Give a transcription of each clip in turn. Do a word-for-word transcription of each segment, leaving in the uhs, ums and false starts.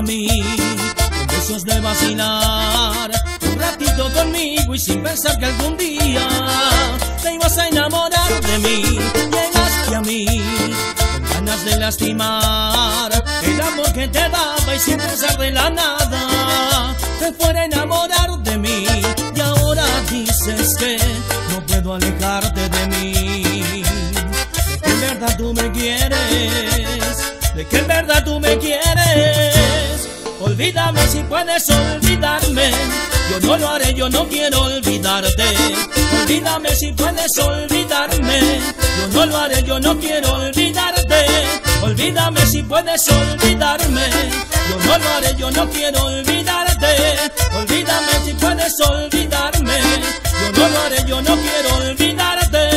mí, con deseos de vacilar un ratito conmigo y sin pensar que algún día te ibas a enamorar de mí. Llegaste a mí con ganas de lastimar el amor que te daba y sin pensar de la nada te fuera a enamorar de mí. Y ahora dices que no puedo alejarte de mí, de que en verdad tú me quieres, de que en verdad tú me quieres. Olvídame si puedes olvidarme, yo no lo haré, yo no quiero olvidarte. Olvídame si puedes olvidarme, yo no lo haré, yo no quiero olvidarte. Olvídame si puedes olvidarme, yo no lo haré, yo no quiero olvidarte. Olvídame si puedes olvidarme, yo no lo haré, yo no quiero olvidarte.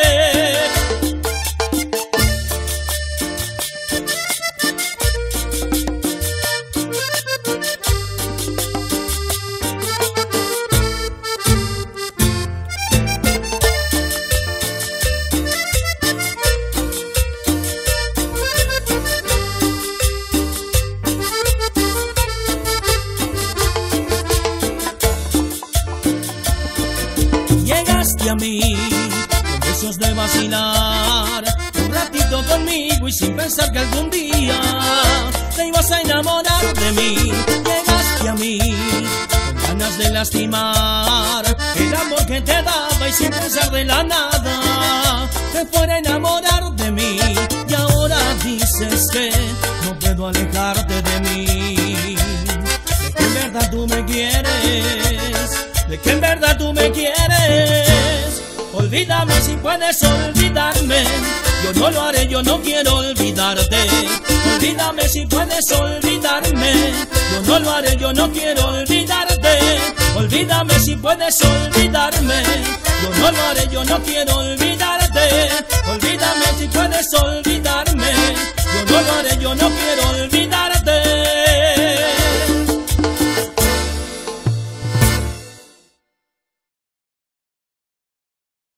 Llegaste a mí con deseos de vacilar un ratito conmigo y sin pensar que algún día te ibas a enamorar de mí. Llegaste a mí con ganas de lastimar el amor que te daba y sin pensar de la nada te fuera a enamorar de mí. Y ahora dices que no puedo alejarte de mí, de que en verdad tú me quieres, de que en verdad tú me quieres. Olvídame si puedes olvidarme, yo no lo haré, yo no quiero olvidarte. Olvídame si puedes olvidarme, yo no lo haré, yo no quiero olvidarte. Olvídame si puedes olvidarme, yo no lo haré, yo no quiero olvidarte.